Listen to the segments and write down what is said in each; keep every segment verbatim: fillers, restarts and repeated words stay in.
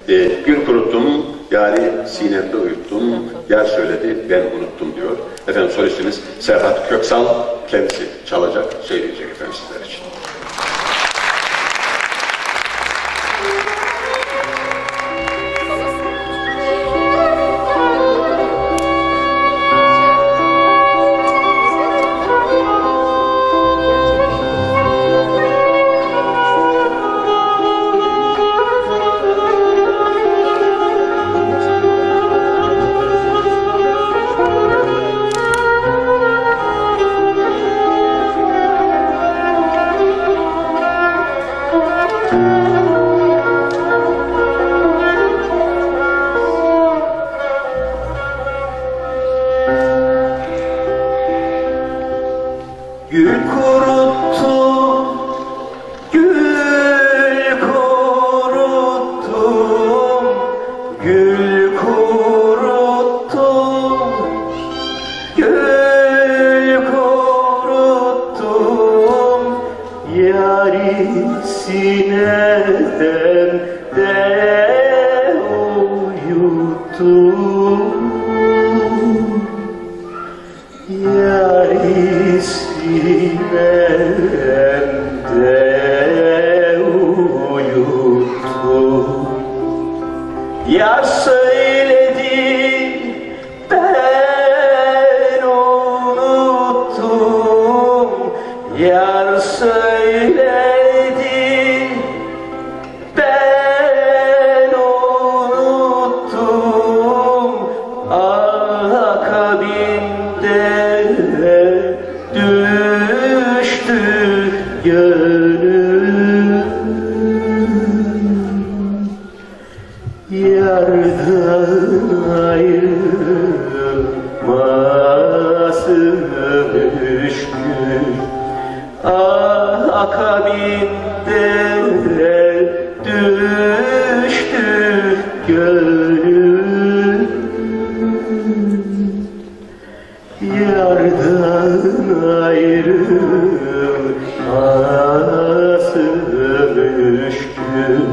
E, gül kuruttum, yari sinemde uyuttum, yer söyledi, ben unuttum diyor. Efendim solistimiz Serhat Köksal, kendisi çalacak, söyleyecek efendim sizler için. Gül kuruttum, gül kuruttum, gül kuruttum, gül kuruttum, yarisine de uyuttum, yarisine de uyuttum. Yar söyledi, ben unuttum. Yar söyledi, ben unuttum. Akabinde düştü gönlüm, yardan ayrılması müşkül. Akabinde düştü gönlüm, yardan ayrılması müşkül.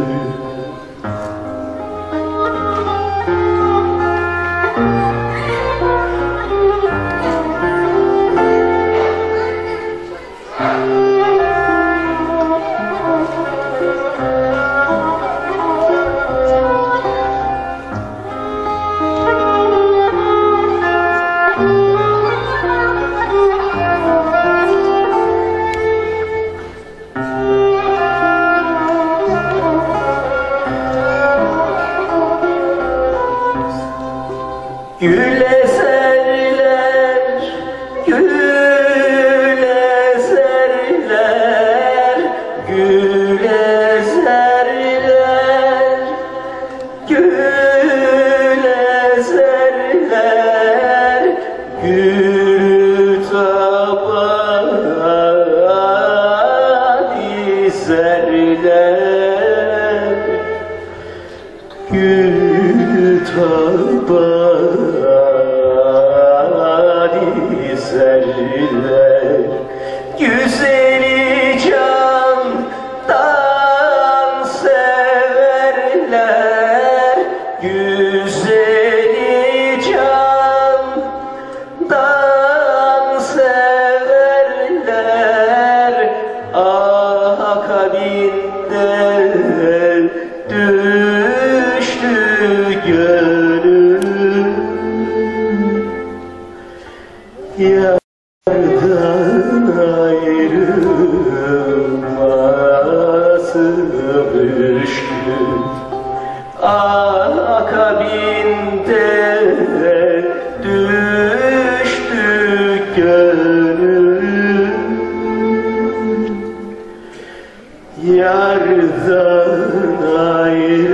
Gül ezerler, gül ezerler, gül ezerler, gül ezerler, gül taban dizerler, gül taban dizerler. Güzeli candan severler, güzeli candan severler. Akabinde düştü gönlüm, yardan ayrılması müşkül. Akabinde düştü gönlüm, yardan ayrılması